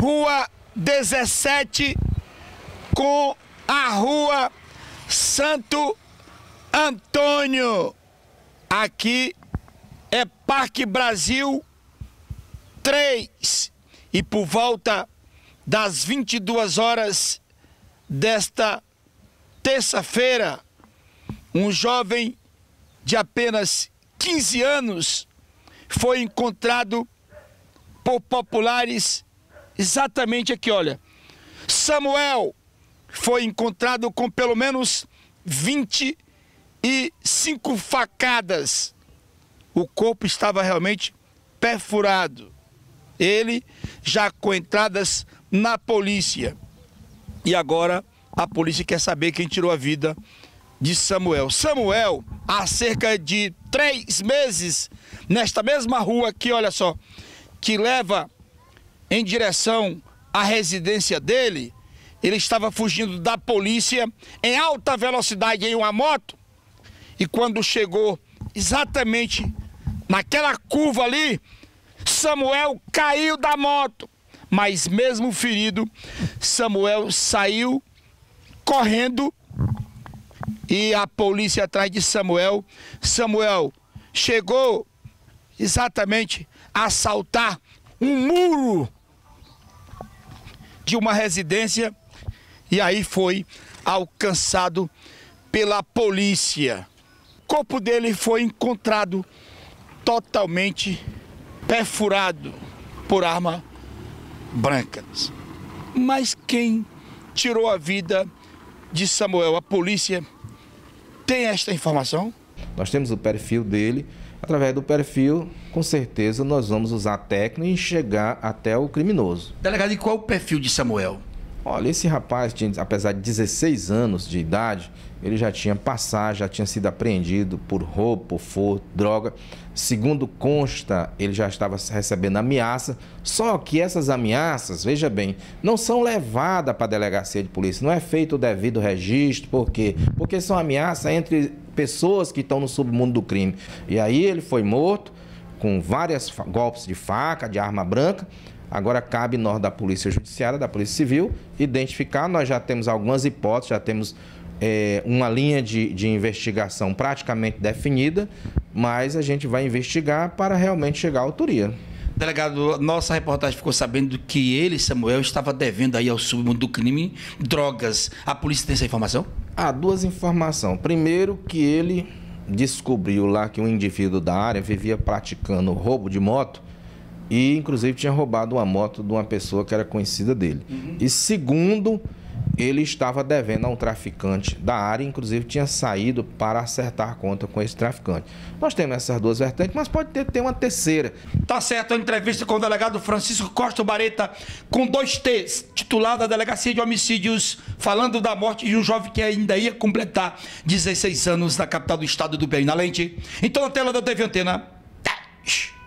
Rua 17 com a Rua Santo Antônio. Aqui é Parque Brasil 3. E por volta das 22 horas desta terça-feira, um jovem de apenas 15 anos foi encontrado por populares exatamente aqui, olha. Samuel foi encontrado com pelo menos 25 facadas. O corpo estava realmente perfurado. Ele já com entradas na polícia. E agora a polícia quer saber quem tirou a vida de Samuel. Samuel, há cerca de 3 meses, nesta mesma rua aqui, olha só, que leva em direção à residência dele, ele estava fugindo da polícia em alta velocidade em uma moto, e quando chegou exatamente naquela curva ali, Samuel caiu da moto, mas mesmo ferido, Samuel saiu correndo e a polícia atrás de Samuel. Samuel chegou exatamente a saltar um muro de uma residência e aí foi alcançado pela polícia. O corpo dele foi encontrado totalmente perfurado por arma branca. Mas quem tirou a vida de Samuel? A polícia tem esta informação? Nós temos o perfil dele. Através do perfil, com certeza, nós vamos usar a técnica e chegar até o criminoso. Delegado, e qual é o perfil de Samuel? Olha, esse rapaz, apesar de 16 anos de idade, ele já tinha passado, já tinha sido apreendido por roubo, por furto, droga. Segundo consta, ele já estava recebendo ameaça, só que essas ameaças, veja bem, não são levadas para a delegacia de polícia, não é feito o devido registro. Por quê? Porque são ameaças entre pessoas que estão no submundo do crime. E aí ele foi morto com vários golpes de faca, de arma branca. Agora cabe nós da Polícia Judiciária, da Polícia Civil, identificar. Nós já temos algumas hipóteses, já temos uma linha de investigação praticamente definida, mas a gente vai investigar para realmente chegar à autoria. Delegado, nossa reportagem ficou sabendo que ele, Samuel, estava devendo aí ao submundo do crime drogas. A polícia tem essa informação? Há duas informações. Primeiro, que ele descobriu lá que um indivíduo da área vivia praticando roubo de moto e, inclusive, tinha roubado uma moto de uma pessoa que era conhecida dele. E segundo, ele estava devendo a um traficante da área, inclusive tinha saído para acertar a conta com esse traficante. Nós temos essas duas vertentes, mas pode ter uma terceira. Tá certo, a entrevista com o delegado Francisco Costa Bareta, com 2 T's, titular da Delegacia de Homicídios, falando da morte de um jovem que ainda ia completar 16 anos na capital do estado do Piauí. Na lente, então na tela da TV Antena.